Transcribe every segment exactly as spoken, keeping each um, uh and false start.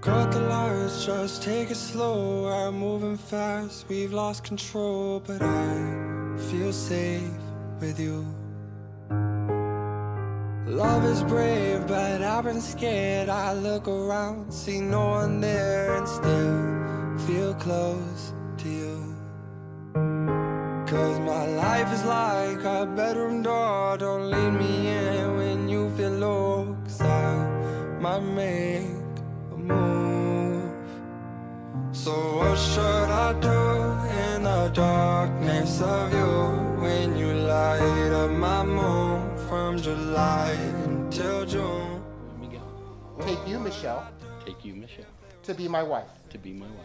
Cut the lights, just take it slow. I'm moving fast, we've lost control, but I feel safe with you. Love is brave, but I've been scared. I look around, see no one there, and still feel close to you. Cause my life is like a bedroom door. Don't lead me in when you feel low, cause I might make a move. So what should I do in the darkness of you, when you light up my moon from July until June? Let me go. Take you, Michelle, Take you, Michelle, to be my wife. to be my wife.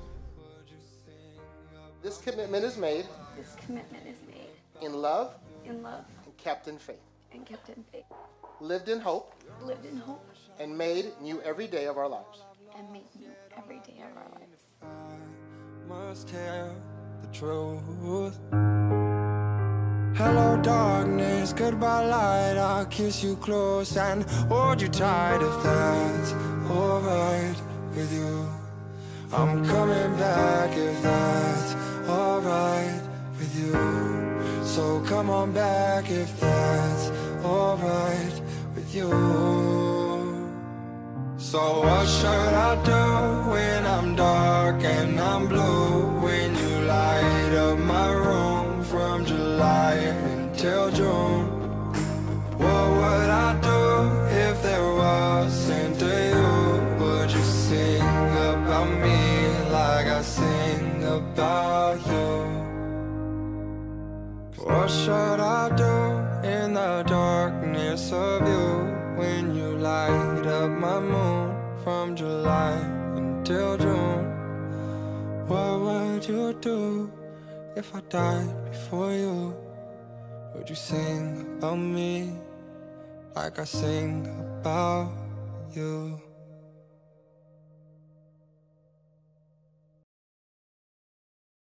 This commitment is made This commitment is made in love in love and kept in faith, and kept in faith, lived in hope, lived in hope, and made new every day of our lives. and made new every day of our lives. Must tell the truth. Hello darkness, goodbye light. I'll kiss you close and hold you tight, if that's alright with you. I'm coming back if that's alright with you. So come on back if that's alright with you. So what should I do when I'm dark and I'm blue, when you light up my room from July until June? What would I do if there wasn't a you? Would you sing about me like I sing about you? What should I do in the darkness of you, when you light up my moon from July until June? What would you do if I died before you? Would you sing about me like I sing about you?